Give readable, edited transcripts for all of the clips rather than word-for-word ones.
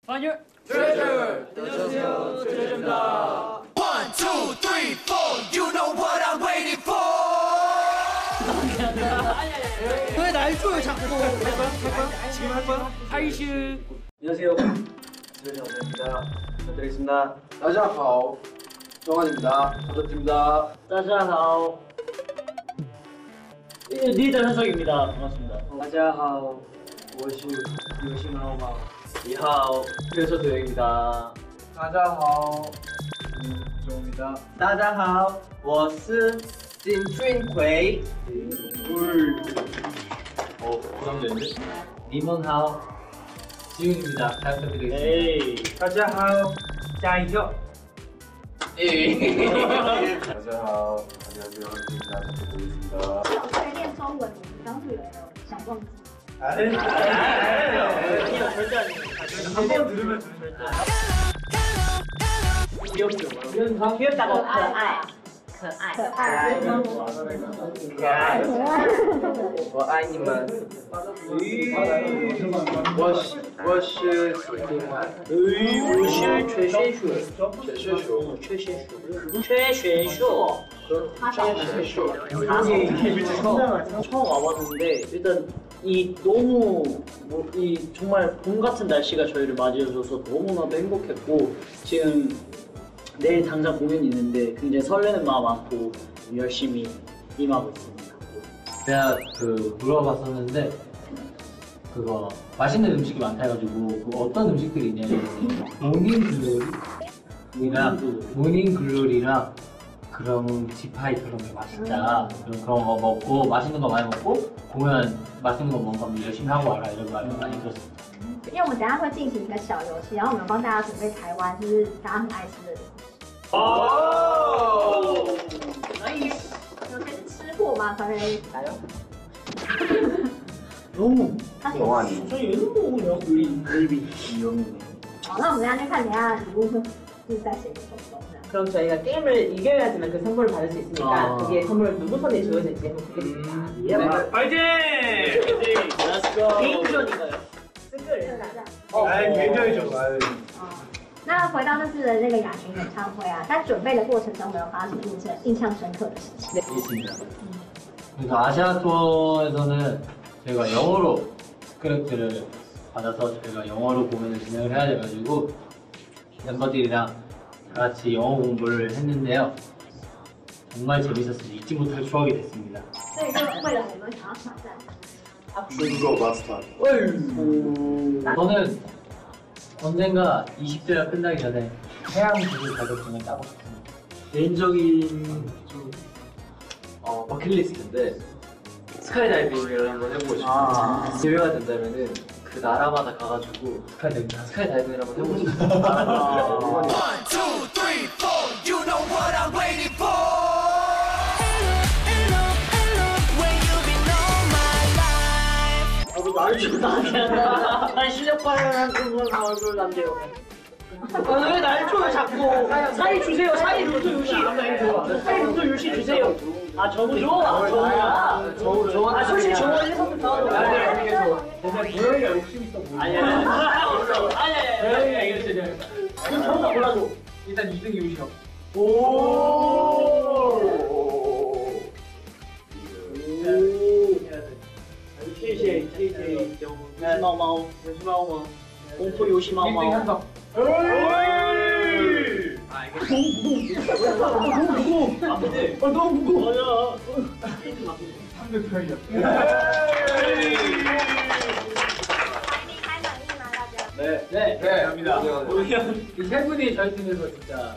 파이어 트레저! 안녕하세요, 트레저입니다. 1, 2, 3, 4, you know what I'm waiting for. 왜 날 줘요 자꾸? 지금 할 거야? 하이슈. 안녕하세요, 트레저입니다. 부탁드리겠습니다. 다자하오, 정환입니다. 부탁드립니다. 다자하오. 리더 현석입니다. 반갑습니다. 다자하오, 我是游戏猫猫。你好，트레저 도영입니다. 다자하오, 정입니다. 다자하오, 我是金俊奎. 부담되는데? 니몬하오, 지훈입니다. 잘 부탁드리겠습니다. 에이. 다자하오, 짜이죠? 다자하오, 안녕하세요, 한국입니다. 부탁드리겠습니다. 老师练中文，你刚是有想忘记。 아니요 절대 아니에요. 한번 들으면 귀엽죠. 귀엽다고可爱，可爱，可爱，可爱， 我爱你们。 我是我是缺陷鼠，처음 와봤는데 일단 이 너무 이 정말 봄 같은 날씨가 저희를 맞이해줘서 너무나도 행복했고 지금 내일 당장 공연이 있는데 굉장히 설레는 마음 안고 열심히 임하고 있습니다. 제가 물어봤었는데 그거 맛있는 음식이 많다 해가지고 그 어떤 음식들이 있냐면 모닝글로리랑 그런 지파이 그런 게 맛있다. 그런 거 먹고 맛있는 거 많이 먹고 공연 맛있는 거 먹으면 열심히 하고 와라 이런 말을 많이 들었습니다. 因为我们等一下会进行一个小游戏，然后我们帮大家准备台湾就是大家很爱吃的东西。 哦 나이스. 有些是吃货嘛，可以来哟。 너무 他是 정환이. 저 연봉이요 우리 베이비 연봉. 好，那我们等一下就看等一下礼物会就是在谁的手中这样。 그럼 저희가 게임을 이겨야지만 그 선물을 받을 수 있으니까 아. 그게 선물 누구 손에 주어질지 한번 보겠습니다. 파이팅! Let's go. 개인전인가요? 这个人这样。 아이, 굉장히 좋아요. 那回到这次的那个雅群演唱会啊，在准备的过程中有没有发生什么印象深刻的事情？ 있습니다. 그래서 아시아 투어에서는 저희가 영어로 스크립트를 받아서 저희가 영어로 공연을 진행을 해야 돼가지고 멤버들이랑 다 같이 영어 공부를 했는데요. 정말 재밌었어요. 잊지 못할 추억이 됐습니다. 所以就为了什么想要挑战？ 중국어 마스터. 저는 언젠가 20대가 끝나기 전에 해양부를 자격증을 따고 싶습니다. 개인적인 좀 버킷리스트인데 스카이다이빙을 한번 해보고 싶어요. 기회가 된다면은 그 나라마다 가가지고 스카이다이빙을 한번 해보고 싶어요. 1, 2, 3, 4, you know what I'm waiting for. 나를 줬다. 난 실력 발휘하는 그런 얼굴 안 돼요. 왜 날 줘요 자꾸? 사이 주세요. 사이 루트 유시. 사이 루트 유시 주세요. 아 저거 줘. 아 저거야. 아 솔직히 저거 1번부터. 도영이가 욕심 있어 보여. 아니야. 이겼지. 그럼 저거 골라줘. 일단 2등이 유시형. 谢谢猫猫，猫猫，공포 요시猫 1등 猫。 한성. 아 근데 너무 무거워. 3등 편이야. 你还满意吗，大家？ 네, 감사합니다. 이 세 분이 저희 팀에서 진짜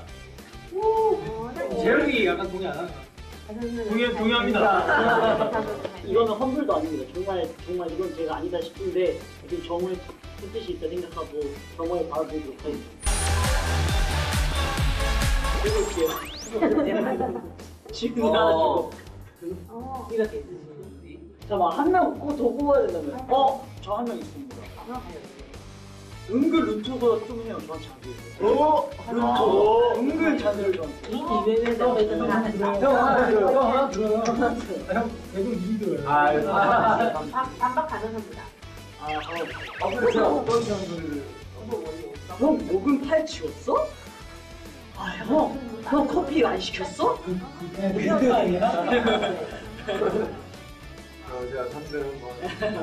재영이 약간 동의 안 하나? 동의합니다. 이거는 험불도 아닙니다. 정말 이건 제가 아니다 싶은데 지금 정우의 뜻이 있다 생각하고 정우의 바라보도록 하겠습니다. 해볼게요. 지금 가지고 잠깐만 한명 더 뽑아야 된다면 저 한 명 있습니다. 은근 루토가 좀 해요. 저한테 잘 돼요. 은근 잘 돼요. 저한테. 이 기회는 저희는 다 형 계속 리더예요. 반박 가능합니다. 그래서 제가 어떤 장소를 형 녹음 파일 지웠어? 아, 형 커피 안 시켰어? 그냥 아니야? 제가 3대 한번.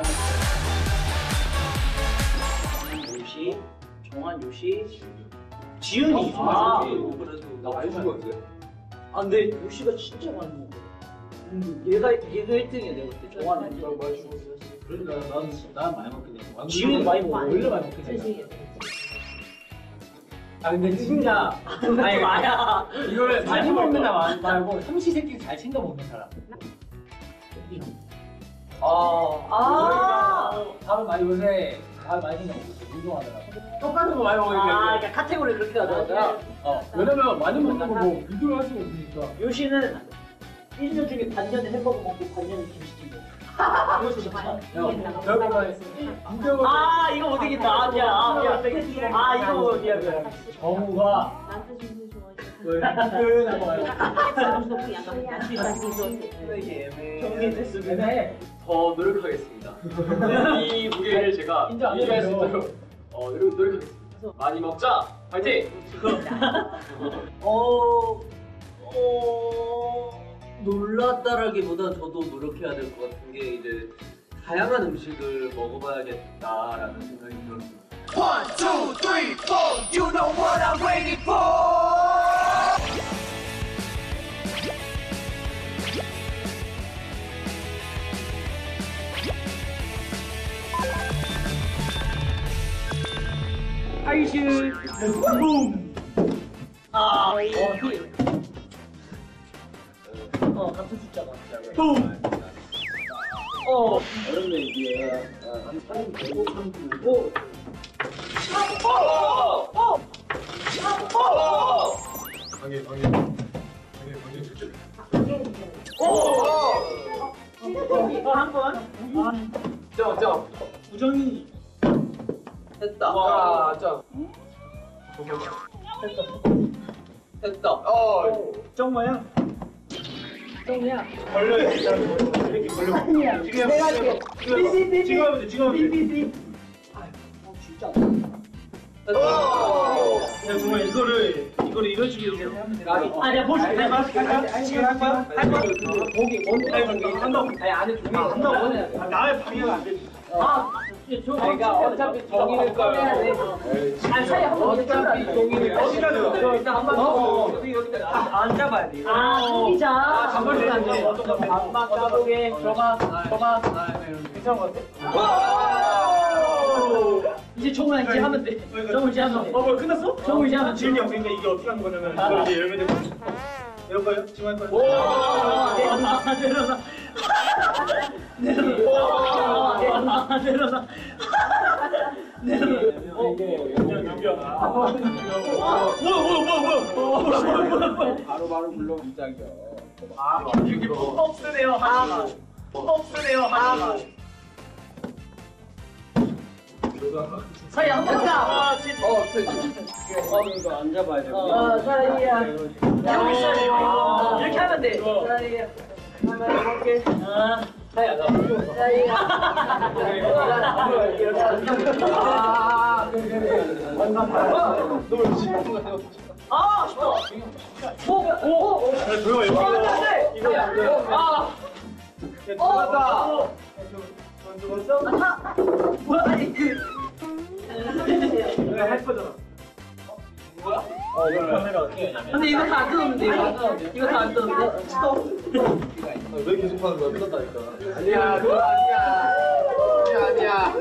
요시, 정한 요시, 지훈이. 나 많이 준 건데. 아 근데 요시가 진짜 많이 먹어. 얘가 1등이야 내가 그때 정한이. 나 많이 준 건데. 그러니까 난 많이 먹긴 해. 지훈이 많이 먹어. 원래 많이 먹긴 해. 아 근데 진짜 아니 마야. 이거를 많이 먹는 사람 말고 삼시세끼 잘 챙겨 먹는 사람. 밥을 많이 요새 밥 많이 챙겨 먹고 있어. 운동하느라. 똑같은 거 많이 먹으니까. 그러니까 카테고리 그렇게 가져가자. 왜냐면 많이 먹는 거뭐 비교를 할 수가 없으니까. 요시는 1년 중에 반년에 햄버거 먹고 반년에 김치찜 먹어. 요시 진짜. 아 이거 못 이긴다. 아 미안. 아 이거 미안. 정우가 표현한 거예요. 경기 됐습니다. 더 노력하겠습니다. 이 무게를 제가 인정 안 유지할 수 해요. 있도록 노력하겠습니다. 많이 먹자. 파이팅! 놀랐다라기보다 저도 노력해야 될 것 같은 게 이제 다양한 음식을 먹어봐야겠다라는 생각이 들었습니다. 1, 2, 3, 4. You know what I'm waiting for. 아이슈 붐. 같은 숫자가. 붐. 어렵네 이게. 한 번. 점. 우정이. 했다. 와, 점. 했다. 정모야. 걸려요. 이렇게 걸려. 내가 할게. 지금 하면 돼. 지금 하면 돼. 삐삐삐. 진짜. 야 정말 이거를 이런 식으로 이렇게 하면 돼. 내가 볼게. 지금 할 거야? 할 거야? 보기 먼저 한다고. 아니 안에 종이 한다고. 나의 방해가 안 되지. 그러니까 어차피 종이를 꺼내야 돼. 아니 차라리 한번 어차피 종이를 어디까지 가? 일단 한번 여기까지 안 잡아야 돼. 숨기자. 잡을 안 돼. 밥만 까보게. 저가 괜찮은 것 같아? 이제 정우 이제 하면 돼. 정우 이제 하면 돼. 뭐 끝났어? 정우 이제 하면 돼. 지은이 형 그러니까 이게 어떻게 하는 거냐면 이거 이제 열면 되고 이럴 거예요? 지금 할 거예요? 내려놔. 바로 불러 시작이요. 여기 pop스네요 하지 마. pop스네요 하지 마. 사이 안 된다. 이거 안 잡아야 돼. 사이야. 이렇게 하면 돼. 사이야. 한번 해볼게. 사이 안 잡아. 사이야. 아, 쉽다. 오. 조용히 해. 이거야. 뭐야? 아니 할 거잖아. 카메라 어떻게 하냐면 근데 이거 다 안 뜯었는데 이거 다 안 뜯었는데 왜 계속 하는 거야? 뜯었다니까. 아니야, 그거 아니야.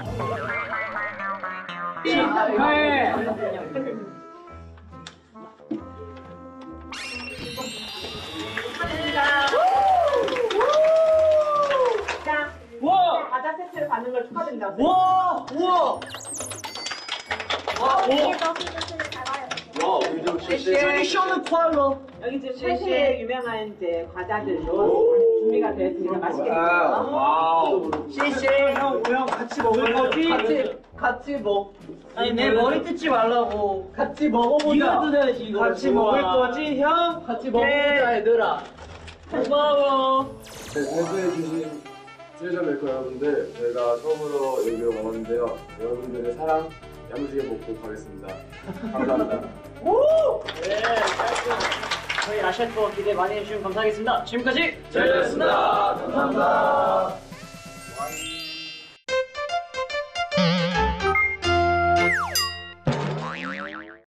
와! 과자 세트를 받는 걸 축하드립니다. 와! 우와! 세션은 퀄러. 여기 지금 쉐쉐의 유명한 이제 과자들로 준비가 되었으니까 맛있게 드세요. 와우. 시시 형 같이 먹을 거지? 같이 먹. 아니 내 머리 뜯지 말라고. 같이 먹어보자. 이거 뜯어야지 이거. 같이 먹을 거지, 형? 같이 먹어보자, 얘들아. 고마워. 네, 대구해주신 세션 메이커 여러분들, 저희가 처음으로 여기로 와봤는데요. 여러분들의 사랑, 야무지게 먹고 가겠습니다. 감사합니다. 네, 저희 아시아 투어 기대 많이 해주시면 감사하겠습니다. 지금까지 잘했습니다. 감사합니다.